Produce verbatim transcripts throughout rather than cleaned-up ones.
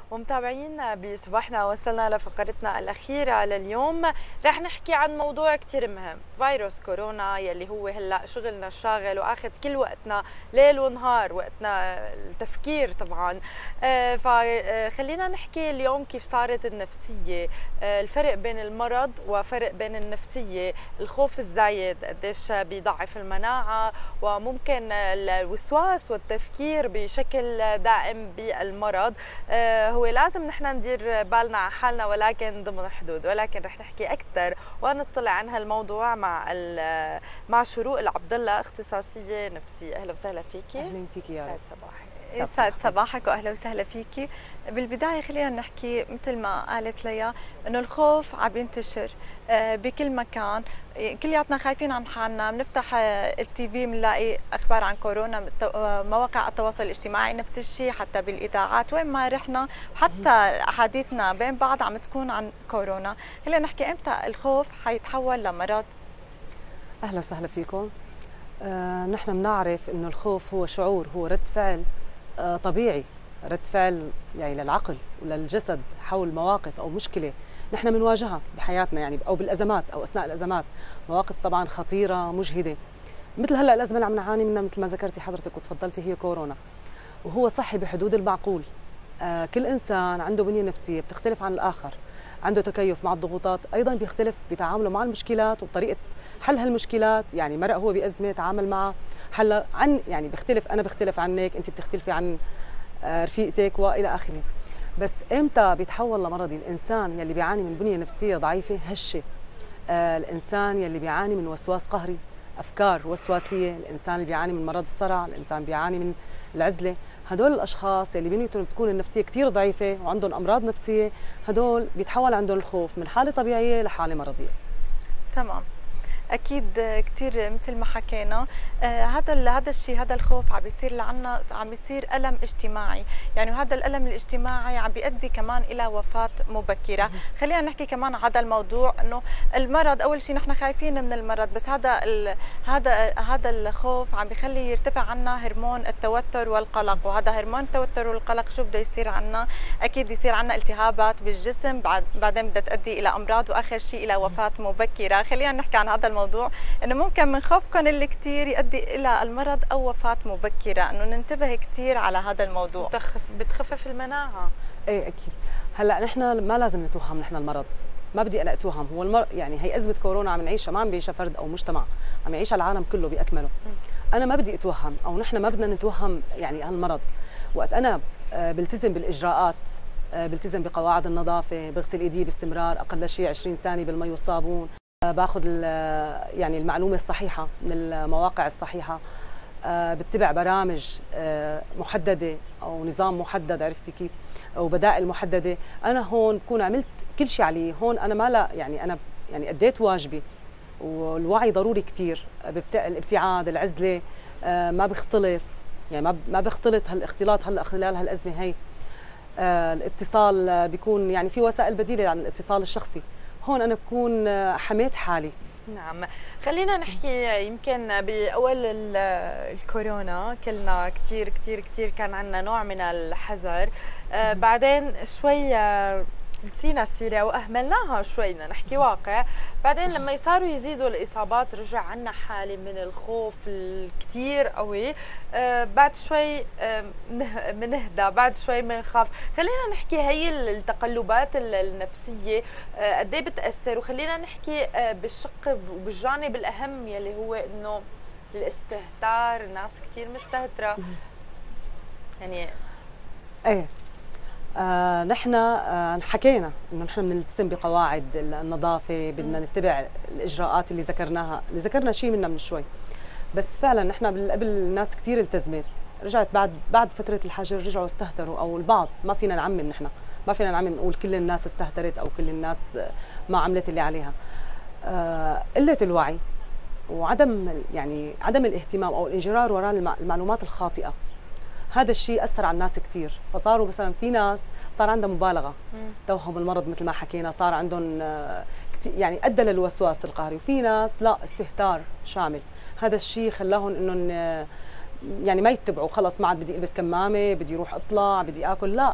ومتابعينا بصباحنا وصلنا لفقرتنا الأخيرة لليوم. رح نحكي عن موضوع كتير مهم، فيروس كورونا يلي هو هلأ شغلنا الشاغل وأخذ كل وقتنا ليل ونهار، وقتنا التفكير طبعا. فخلينا نحكي اليوم كيف صارت النفسية، الفرق بين المرض وفرق بين النفسية، الخوف الزايد قديش بيضعف المناعة، وممكن الوسواس والتفكير بشكل دائم بالمرض. هو لازم نحن ندير بالنا على حالنا ولكن ضمن حدود، ولكن رح نحكي اكثر ونطلع عن هالموضوع مع مع شروق العبد الله، اختصاصيه نفسيه. اهلا وسهلا فيكي. اهلا فيكي يا رب. سعد صباحك. يسعد صباحك واهلا وسهلا فيكي. بالبدايه خلينا نحكي مثل ما قالت ليا انه الخوف عم ينتشر بكل مكان، كلياتنا خايفين عن حالنا، بنفتح التي في بنلاقي اخبار عن كورونا، مواقع التواصل الاجتماعي نفس الشيء، حتى بالاذاعات وين ما رحنا، وحتى احاديثنا بين بعض عم تكون عن كورونا. خلينا نحكي امتى الخوف حيتحول لمرض. اهلا وسهلا فيكم. آه نحن بنعرف انه الخوف هو شعور، هو رد فعل آه طبيعي، رد فعل يعني للعقل وللجسد حول مواقف او مشكله نحن بنواجهها بحياتنا، يعني او بالازمات او اثناء الازمات، مواقف طبعا خطيره مجهده، مثل هلا الازمه اللي عم نعاني منها مثل ما ذكرتي حضرتك وتفضلتي هي كورونا. وهو صحي بحدود المعقول. آه كل انسان عنده بنيه نفسيه بتختلف عن الاخر، عنده تكيف مع الضغوطات، ايضا بيختلف بتعامله مع المشكلات وبطريقه حل هالمشكلات. يعني مرق هو بازمه تعامل معها حل عن يعني بيختلف، انا بختلف عنك، انت بتختلفي عن رفيقتك والى اخره. بس امتى بيتحول لمرضي؟ الانسان يلي بيعاني من بنيه نفسيه ضعيفه هشه، آه الانسان يلي بيعاني من وسواس قهري، افكار وسواسيه، الانسان اللي بيعاني من مرض الصرع، الانسان بيعاني من العزله، هدول الاشخاص اللي بنيتهم بتكون النفسيه كثير ضعيفه وعندهم امراض نفسيه، هدول بيتحول عندهم الخوف من حاله طبيعيه لحاله مرضيه. تمام. اكيد كثير مثل ما حكينا، آه هذا هذا الشيء، هذا الخوف عم بيصير لعنا، عم بيصير الم اجتماعي، يعني وهذا الالم الاجتماعي عم بيؤدي كمان الى وفاه مبكره. خلينا نحكي كمان على هذا الموضوع، انه المرض اول شيء نحن خايفين من المرض، بس هذا هذا هذا الخوف عم بيخلي يرتفع عنا هرمون التوتر والقلق، وهذا هرمون التوتر والقلق شو بده يصير عنا؟ اكيد يصير عنا التهابات بالجسم، بعد بعدين بدها تؤدي الى امراض، واخر شيء الى وفاه مبكره. خلينا نحكي عن هذا الموضوع، انه ممكن من خوفكم اللي كثير يؤدي الى المرض او وفاه مبكره، انه ننتبه كثير على هذا الموضوع. بتخف بتخفف المناعه. ايه اكيد. هلا نحن ما لازم نتوهم نحن المرض، ما بدي انا اتوهم، هو المر... يعني هي ازمه كورونا عم نعيشها، ما عم بيعيشها فرد او مجتمع، عم يعيشها العالم كله باكمله. انا ما بدي اتوهم، او نحن ما بدنا نتوهم يعني هالمرض. وقت انا بلتزم بالاجراءات، بلتزم بقواعد النظافه، بغسل ايدي باستمرار اقل شيء عشرين ثانيه بالمي والصابون، باخذ يعني المعلومه الصحيحه من المواقع الصحيحه، بتبع برامج محدده او نظام محدد، عرفتي كيف، او بدائل محدده. انا هون بكون عملت كل شيء علي، هون انا ما لا يعني انا يعني اديت واجبي، والوعي ضروري كثير، الابتعاد، العزله، ما بختلط، يعني ما ما بختلط. هالاختلاط هلا خلال هالازمه هي، الاتصال بيكون يعني في وسائل بديله عن الاتصال الشخصي، هون انا بكون حميت حالي. نعم. خلينا نحكي، يمكن بأول الكورونا كلنا كتير كتير كتير كان عندنا نوع من الحذر، آه بعدين شوي نسينا السيرة وأهملناها شوي، بدنا نحكي واقع. بعدين لما صاروا يزيدوا الإصابات رجع عنا حالة من الخوف الكتير قوي، آه بعد شوي آه منهدى، بعد شوي منخاف. خلينا نحكي هي التقلبات النفسية آه قد ايه بتأثر، وخلينا نحكي آه بالشق وبالجانب الأهم يلي هو إنه الاستهتار، الناس كتير مستهترة يعني. ايه آه نحن آه حكينا انه نحن بنلتزم بقواعد النظافه، بدنا نتبع الاجراءات اللي ذكرناها، اللي ذكرنا شيء منها من شوي. بس فعلا نحن قبل الناس كثير التزمت، رجعت بعد بعد فتره الحجر رجعوا استهتروا، او البعض، ما فينا نعمم، نحن ما فينا نعمم نقول كل الناس استهترت او كل الناس ما عملت اللي عليها. آه قله الوعي وعدم يعني عدم الاهتمام او الانجرار وراء المعلومات الخاطئه، هذا الشيء اثر على الناس كثير. فصاروا مثلا في ناس صار عندها مبالغه، توهم المرض مثل ما حكينا، صار عندهم يعني ادى للوسواس القهري، وفي ناس لا، استهتار شامل. هذا الشيء خلاهم انهم يعني ما يتبعوا، خلص ما عاد بدي البس كمامه، بدي اروح اطلع، بدي اكل، لا،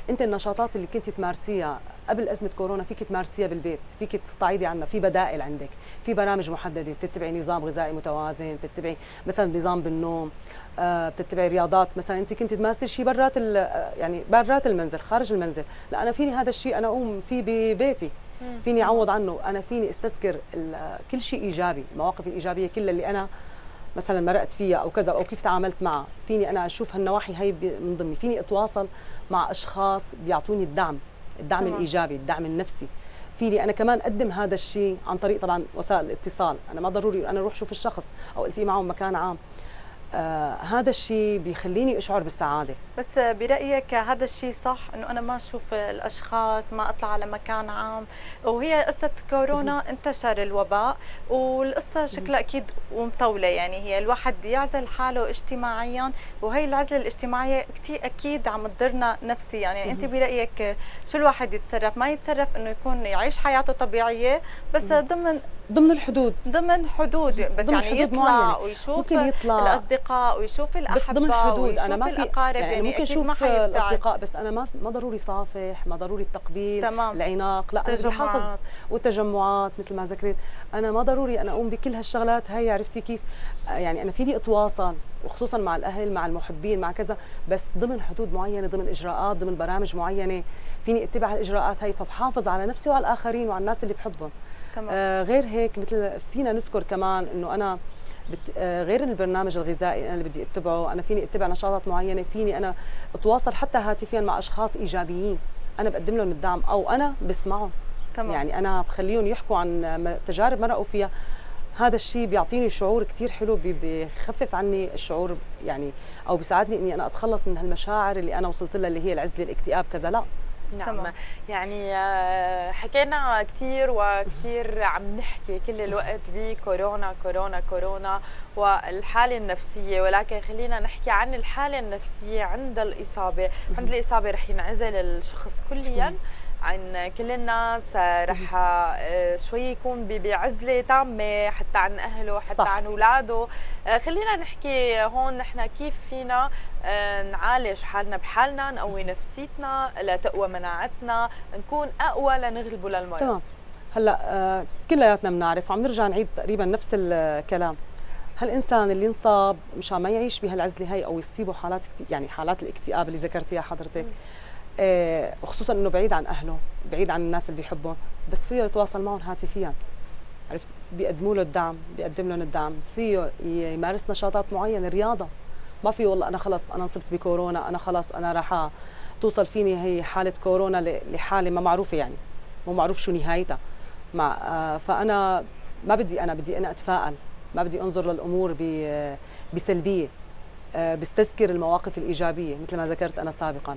انت النشاطات اللي كنت تمارسيها قبل ازمه كورونا فيك تمارسيها بالبيت، فيك تستعيدي عنها، في بدائل عندك، في برامج محدده، بتتبعي نظام غذائي متوازن، بتتبعي مثلا نظام بالنوم، آه بتتبعي رياضات، مثلا انت كنت تمارسي شيء برات يعني برات المنزل خارج المنزل، لا انا فيني هذا الشيء انا اقوم فيه ببيتي، فيني اعوض عنه، انا فيني استذكر كل شيء ايجابي، المواقف الايجابيه كلها اللي انا مثلا مرقت فيها او كذا او كيف تعاملت معها، فيني انا اشوف هالنواحي هي من ضمني، فيني اتواصل مع اشخاص بيعطوني الدعم، الدعم طبعا. الايجابي، الدعم النفسي، فيني انا كمان اقدم هذا الشيء عن طريق طبعا وسائل الاتصال، انا ما ضروري انا اروح اشوف الشخص او التقي معه بمكان عام. آه هذا الشيء بيخليني اشعر بالسعاده. بس برايك هذا الشيء صح انه انا ما اشوف الاشخاص، ما اطلع على مكان عام، وهي قصه كورونا انتشر الوباء والقصه شكلها اكيد ومطوله، يعني هي الواحد يعزل حاله اجتماعيا، وهي العزله الاجتماعيه كثير اكيد عم تضرنا نفسيا، يعني انت برايك شو الواحد يتصرف؟ ما يتصرف انه يكون يعيش حياته طبيعيه بس ضمن ضمن الحدود، ضمن حدود بس ضمن يعني حدود يطلع معينة. ويشوف ممكن يطلع الاصدقاء ويشوف الاحبه بس ضمن حدود، انا ما في الأقارب، يعني, يعني ممكن اشوف الاصدقاء بس انا ما ما ضروري صافح، ما ضروري التقبيل، تمام. العناق، لا انا بدي احافظ، والتجمعات مثل ما ذكرت، انا ما ضروري انا اقوم بكل هالشغلات هي، عرفتي كيف؟ يعني انا فيني اتواصل وخصوصا مع الاهل مع المحبين مع كذا، بس ضمن حدود معينه، ضمن اجراءات، ضمن برامج معينه، فيني اتبع الاجراءات هي، فبحافظ على نفسي وعلى الاخرين وعلى الناس اللي بحبهم. آه غير هيك مثل فينا نذكر كمان انه انا بت... آه غير البرنامج الغذائي انا اللي بدي اتبعه، انا فيني اتبع نشاطات معينه، فيني انا اتواصل حتى هاتفيا مع اشخاص ايجابيين، انا بقدم لهم الدعم او انا بسمعهم. تمام. يعني انا بخليهم يحكوا عن تجارب مرقوا فيها، هذا الشيء بيعطيني شعور كثير حلو، بيخفف عني الشعور يعني، او بيساعدني اني انا اتخلص من هالمشاعر اللي انا وصلت لها اللي هي العزله، الاكتئاب كذا. لا نعم تمام. يعني حكينا كثير وكثير عم نحكي كل الوقت بكورونا كورونا كورونا والحالة النفسية، ولكن خلينا نحكي عن الحالة النفسية عند الإصابة. عند الإصابة رح ينعزل الشخص كليا عن كل الناس، رح شوي يكون بعزلة تامة حتى عن أهله حتى صح. عن أولاده. خلينا نحكي هون نحن كيف فينا نعالج حالنا بحالنا، نقوي نفسيتنا لتقوى مناعتنا، نكون أقوى لنغلبه للمرض. تمام. هلا آه كلياتنا بنعرف وعم نرجع نعيد تقريبا نفس الكلام، هالإنسان اللي انصاب مشان ما يعيش بهالعزلة هي أو يصيبه حالات يعني حالات الاكتئاب اللي ذكرتيها حضرتك، آه وخصوصا انه بعيد عن اهله، بعيد عن الناس اللي بيحبهم، بس فيه يتواصل معهم هاتفيا، عرفت؟ بيقدموا له الدعم، بيقدم لهم الدعم، فيه يمارس نشاطات معينه، رياضه، ما في والله انا خلص انا انصبت بكورونا، انا خلص انا راح توصل فيني هي حاله كورونا لحاله ما معروفه، يعني مو معروف شو نهايتها، مع آه فانا ما بدي انا بدي انا اتفائل، ما بدي انظر للامور بسلبيه، آه بستذكر المواقف الايجابيه مثل ما ذكرت انا سابقا.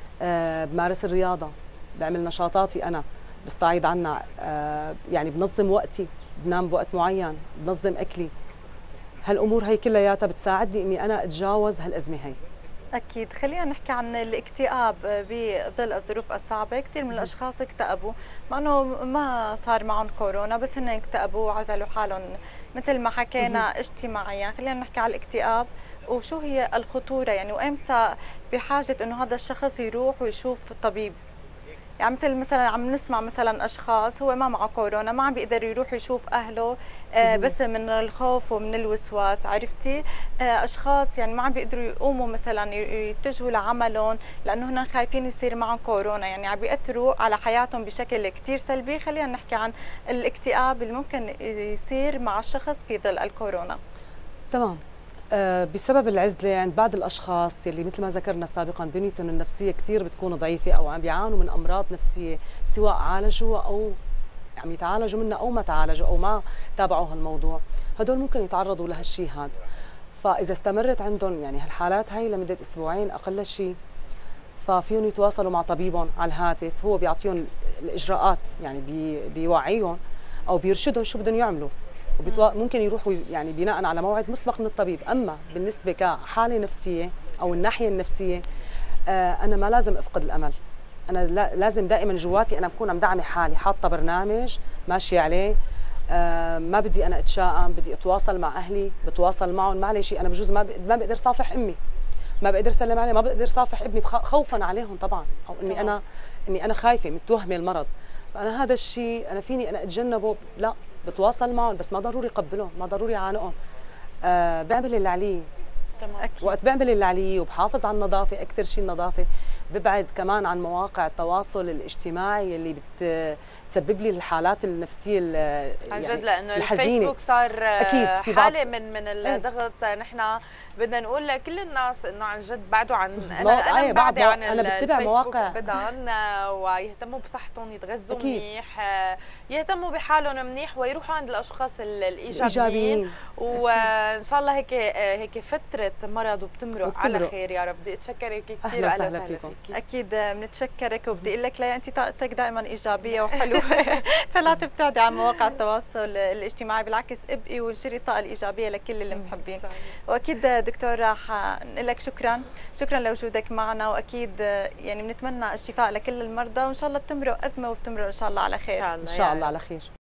أه بمارس الرياضة، بعمل نشاطاتي أنا، بستعيد عنها، أه يعني بنظم وقتي، بنام بوقت معين، بنظم أكلي، هالأمور هي كلياتها بتساعدني إني أنا أتجاوز هالأزمة هي. أكيد. خلينا نحكي عن الاكتئاب بظل الظروف الصعبة، كثير من الأشخاص اكتئبوا مع أنه ما صار معهم كورونا، بس هن اكتئبوا وعزلوا حالهم مثل ما حكينا اجتماعيا. خلينا نحكي على الاكتئاب وشو هي الخطورة، يعني وإمتى بحاجة إنه هذا الشخص يروح ويشوف طبيب. يعني مثل مثلا عم نسمع مثلا اشخاص هو ما معه كورونا ما عم بيقدر يروح يشوف اهله آه بس من الخوف ومن الوسواس، عرفتي؟ آه اشخاص يعني ما عم بيقدروا يقوموا مثلا يتجهوا لعملهم لانه هن خايفين يصير معهم كورونا، يعني عم بيأثروا على حياتهم بشكل كثير سلبي. خلينا نحكي عن الاكتئاب اللي ممكن يصير مع الشخص في ظل الكورونا. تمام. آه بسبب العزله عند بعض الاشخاص يلي مثل ما ذكرنا سابقا بنيتهم النفسيه كثير بتكون ضعيفه او عم بيعانوا من امراض نفسيه، سواء عالجوا او عم يتعالجوا منها او ما تعالجوا او ما تابعوا هالموضوع، هدول ممكن يتعرضوا لهالشيء هذا. فاذا استمرت عندهم يعني هالحالات هاي لمده اسبوعين اقل شيء، ففيهم يتواصلوا مع طبيبهم على الهاتف، هو بيعطيهم الاجراءات، يعني بي بيوعيهم او بيرشدهم شو بدهم يعملوا، ممكن يروحوا يعني بناء على موعد مسبق من الطبيب. اما بالنسبه كحاله نفسيه او الناحيه النفسيه، آه انا ما لازم افقد الامل، انا لازم دائما جواتي انا بكون مدعمه حالي، حاطه برنامج ماشي عليه، آه ما بدي انا اتشائم، بدي اتواصل مع اهلي، بتواصل معهم، معلش انا بجوز ما ما بقدر صافح امي، ما بقدر اسلم عليه، ما بقدر صافح ابني خوفا عليهم طبعا، او اني طبعا. انا اني انا خايفه متوهمه المرض. فانا هذا الشيء انا فيني انا اتجنبه، لا بتواصل معهم بس ما ضروري قبلهم، ما ضروري عانقهم. أه بعمل اللي علي. تمام. وقت بعمل اللي علي وبحافظ على النظافه، اكثر شيء النظافه. ببعد كمان عن مواقع التواصل الاجتماعي اللي بتسبب لي الحالات النفسيه عن يعني جد، لانه الحزينة. الفيسبوك صار أكيد في بعض حاله من من الضغط. ايه. نحن بدنا نقول لكل الناس انه عن جد بعدوا عن انا انا انا بعدي عن انا بتبع مواقع بدهم ويهتموا بصحتهم، يتغذوا أكيد. منيح، يهتموا بحالهم منيح، ويروحوا عند الاشخاص الايجابيين، إيجابيين. وان شاء الله هيك هيك فتره مرض وبتمرق على خير يا رب. بدي اتشكرك كثير. اهلا وسهلا فيكم. اكيد بنتشكرك، وبدي اقول لك لا انت طاقتك دائما ايجابيه وحلوه فلا تبتعدي عن مواقع التواصل الاجتماعي، بالعكس ابقي وانشري الطاقه الايجابيه لكل اللي محبين. واكيد دكتور راح نقول لك شكرا شكرا لوجودك معنا، واكيد يعني بنتمنى الشفاء لكل المرضى، وان شاء الله بتمرق ازمه وبتمرق ان شاء الله على خير. ان شاء الله على خير.